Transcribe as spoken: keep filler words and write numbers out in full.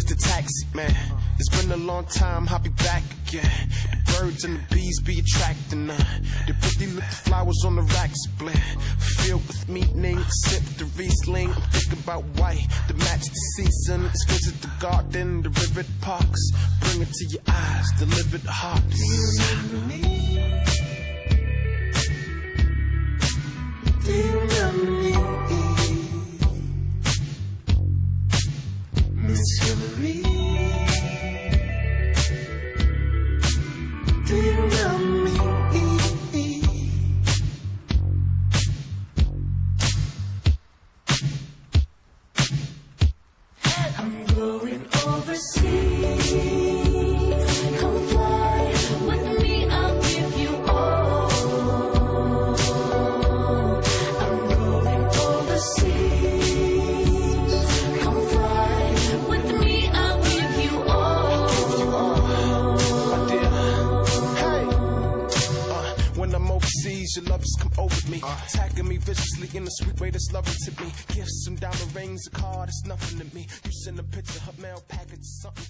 Mister Taxi Man. It's been a long time, I'll be back again. The birds and the bees be attracting her. The pretty little flowers on the racks blend, filled with meaning, sip the Riesling. I'm thinking about white, the match the seasons. Visit the garden, the river parks. Bring it to your eyes, deliver the heart. Do you remember me? Do you remember me? Miss Hillary? Do you remember me? I'm going overseas. Come fly with me, I'll give you all. I'm going overseas. Come fly with me, I'll give you all. My dear, hey. Uh, when I'm overseas, your lovers come over me, uh, tagging me viciously in a sweet way that's loving to me. Gifts, some diamond rings, a car that's nothing to me. You send a picture, her mail package, something.